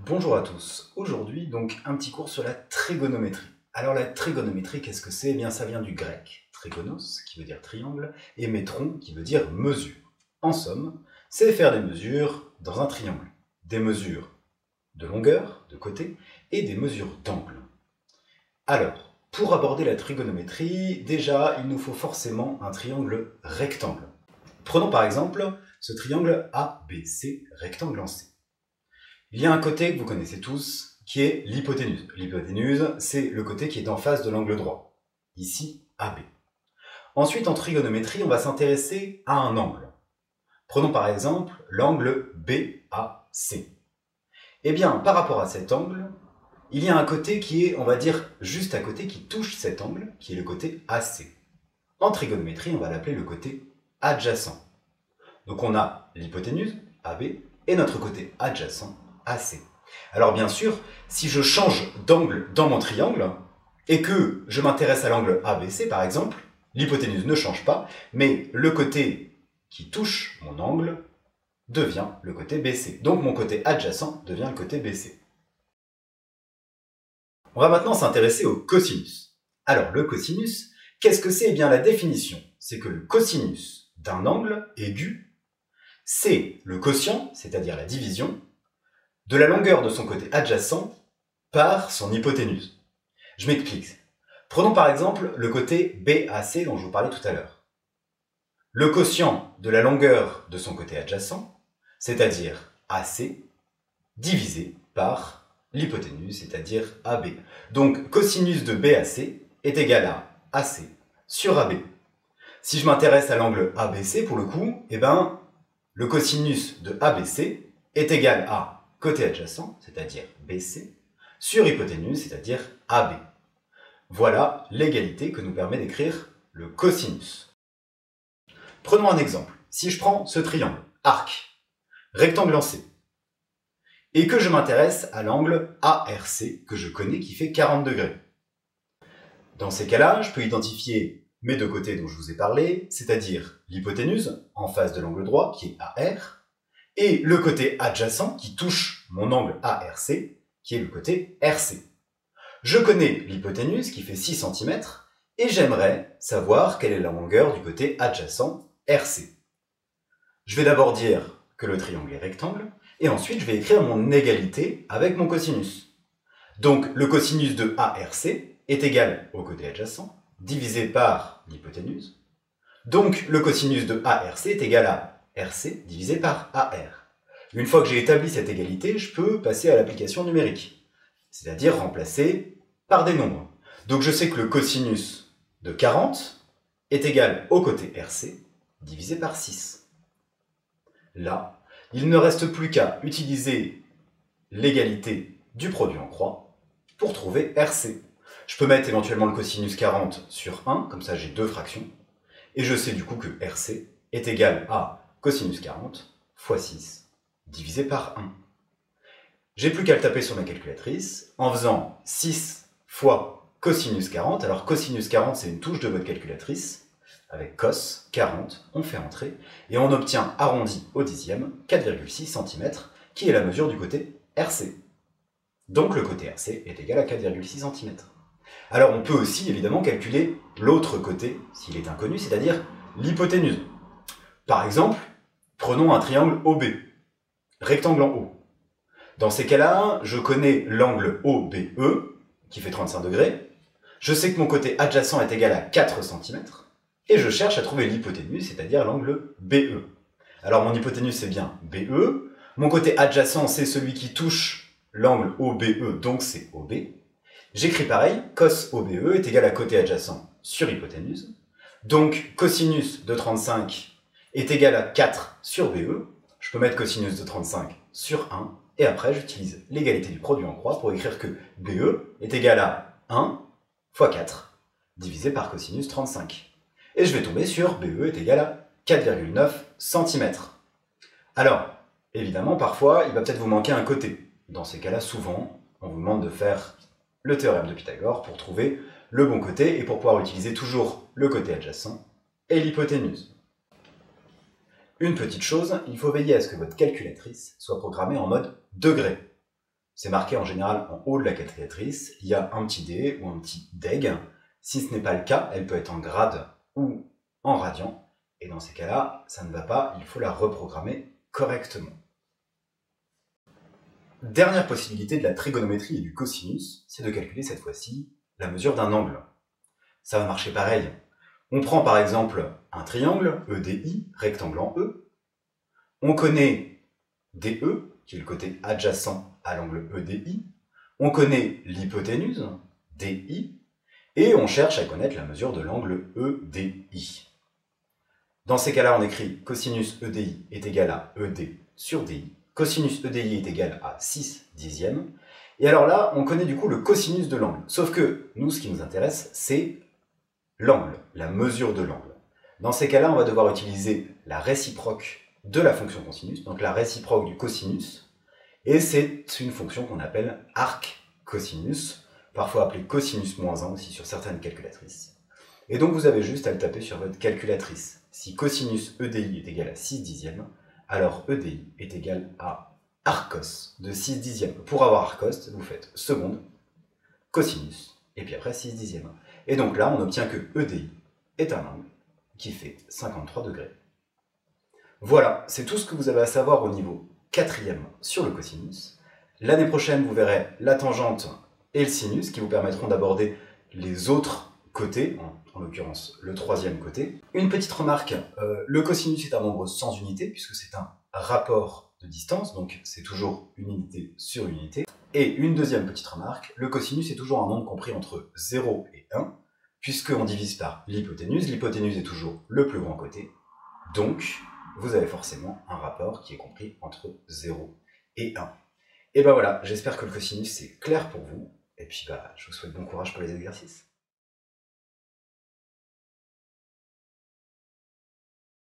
Bonjour à tous. Aujourd'hui, donc, un petit cours sur la trigonométrie. Alors, la trigonométrie, qu'est-ce que c'est? Eh bien, ça vient du grec trigonos, qui veut dire triangle, et métron, qui veut dire mesure. En somme, c'est faire des mesures dans un triangle. Des mesures de longueur, de côté, et des mesures d'angle. Alors, pour aborder la trigonométrie, déjà, il nous faut forcément un triangle rectangle. Prenons par exemple ce triangle ABC, rectangle en C. Il y a un côté que vous connaissez tous, qui est l'hypoténuse. L'hypoténuse, c'est le côté qui est en face de l'angle droit. Ici, AB. Ensuite, en trigonométrie, on va s'intéresser à un angle. Prenons par exemple l'angle BAC. Eh bien, par rapport à cet angle, il y a un côté qui est, on va dire, juste à côté, qui touche cet angle, qui est le côté AC. En trigonométrie, on va l'appeler le côté adjacent. Donc on a l'hypoténuse, AB, et notre côté adjacent, AC. Alors bien sûr, si je change d'angle dans mon triangle, et que je m'intéresse à l'angle ABC par exemple, l'hypoténuse ne change pas, mais le côté qui touche mon angle devient le côté BC. Donc mon côté adjacent devient le côté BC. On va maintenant s'intéresser au cosinus. Alors le cosinus, qu'est-ce que c'est? Eh bien la définition, c'est que le cosinus d'un angle aigu, c'est le quotient, c'est-à-dire la division, de la longueur de son côté adjacent par son hypoténuse. Je m'explique. Prenons par exemple le côté BAC dont je vous parlais tout à l'heure. Le quotient de la longueur de son côté adjacent, c'est-à-dire AC, divisé par l'hypoténuse, c'est-à-dire AB. Donc cosinus de BAC est égal à AC sur AB. Si je m'intéresse à l'angle ABC pour le coup, eh ben, le cosinus de ABC est égal à côté adjacent, c'est-à-dire BC, sur hypoténuse, c'est-à-dire AB. Voilà l'égalité que nous permet d'écrire le cosinus. Prenons un exemple. Si je prends ce triangle, arc, rectangle en C, et que je m'intéresse à l'angle ARC, que je connais, qui fait 40 degrés. Dans ces cas-là, je peux identifier mes deux côtés dont je vous ai parlé, c'est-à-dire l'hypoténuse, en face de l'angle droit, qui est AR, et le côté adjacent qui touche mon angle ARC, qui est le côté RC. Je connais l'hypoténuse qui fait 6 cm et j'aimerais savoir quelle est la longueur du côté adjacent RC. Je vais d'abord dire que le triangle est rectangle et ensuite je vais écrire mon égalité avec mon cosinus. Donc le cosinus de ARC est égal au côté adjacent divisé par l'hypoténuse. Donc le cosinus de ARC est égal à RC divisé par AR. Une fois que j'ai établi cette égalité, je peux passer à l'application numérique, c'est-à-dire remplacer par des nombres. Donc je sais que le cosinus de 40 est égal au côté RC divisé par 6. Là, il ne reste plus qu'à utiliser l'égalité du produit en croix pour trouver RC. Je peux mettre éventuellement le cosinus 40 sur 1, comme ça j'ai deux fractions, et je sais du coup que RC est égal à cosinus 40 fois 6 divisé par 1. J'ai plus qu'à le taper sur ma calculatrice en faisant 6 fois cosinus 40. Alors cosinus 40, c'est une touche de votre calculatrice. Avec cos 40, on fait entrer et on obtient arrondi au dixième 4,6 cm, qui est la mesure du côté RC. Donc le côté RC est égal à 4,6 cm. Alors on peut aussi évidemment calculer l'autre côté, s'il est inconnu, c'est-à-dire l'hypoténuse. Par exemple, prenons un triangle OB, rectangle en haut. Dans ces cas-là, je connais l'angle OBE, qui fait 35 degrés. Je sais que mon côté adjacent est égal à 4 cm. Et je cherche à trouver l'hypoténuse, c'est-à-dire l'angle BE. Alors mon hypoténuse, c'est bien BE. Mon côté adjacent, c'est celui qui touche l'angle OBE, donc c'est OB. J'écris pareil, cos OBE est égal à côté adjacent sur hypoténuse. Donc cosinus de 35 est égal à 4 sur BE. Je peux mettre cosinus de 35 sur 1. Et après, j'utilise l'égalité du produit en croix pour écrire que BE est égal à 1 fois 4 divisé par cosinus 35. Et je vais tomber sur BE est égal à 4,9 cm. Alors, évidemment, parfois, il va peut-être vous manquer un côté. Dans ces cas-là, souvent, on vous demande de faire le théorème de Pythagore pour trouver le bon côté et pour pouvoir utiliser toujours le côté adjacent et l'hypoténuse. Une petite chose, il faut veiller à ce que votre calculatrice soit programmée en mode degré. c'est marqué en général en haut de la calculatrice, il y a un petit d ou un petit deg. Si ce n'est pas le cas, elle peut être en grade ou en radian, et dans ces cas-là, ça ne va pas, il faut la reprogrammer correctement. Dernière possibilité de la trigonométrie et du cosinus, c'est de calculer cette fois-ci la mesure d'un angle. Ça va marcher pareil. On prend par exemple un triangle, EDI, rectangle en E. On connaît DE, qui est le côté adjacent à l'angle EDI. On connaît l'hypoténuse, DI. Et on cherche à connaître la mesure de l'angle EDI. Dans ces cas-là, on écrit cosinus EDI est égal à ED sur DI. Cosinus EDI est égal à 6 dixièmes. Et alors là, on connaît du coup le cosinus de l'angle. Sauf que nous, ce qui nous intéresse, c'est l'angle, la mesure de l'angle. Dans ces cas-là, on va devoir utiliser la réciproque de la fonction cosinus, donc la réciproque du cosinus. Et c'est une fonction qu'on appelle arc cosinus, parfois appelée cosinus moins 1 aussi sur certaines calculatrices. Et donc vous avez juste à le taper sur votre calculatrice. Si cosinus EDI est égal à 6 dixièmes, alors EDI est égal à arccos de 6 dixièmes. Pour avoir arccos, vous faites seconde, cosinus, et puis après 6 dixièmes. Et donc là, on obtient que EDI est un angle qui fait 53 degrés. Voilà, c'est tout ce que vous avez à savoir au niveau 4e sur le cosinus. L'année prochaine, vous verrez la tangente et le sinus qui vous permettront d'aborder les autres côtés, en l'occurrence le 3e côté. Une petite remarque, le cosinus est un nombre sans unité puisque c'est un rapport de distance, donc c'est toujours une unité sur unité. Et une deuxième petite remarque, le cosinus est toujours un nombre compris entre 0 et 1, puisqu'on divise par l'hypoténuse. L'hypoténuse est toujours le plus grand côté, donc vous avez forcément un rapport qui est compris entre 0 et 1. Et ben voilà, j'espère que le cosinus c'est clair pour vous, et puis je vous souhaite bon courage pour les exercices.